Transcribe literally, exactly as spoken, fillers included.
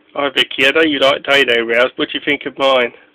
Hi Vicky, I know you like dado rows. What do you think of mine?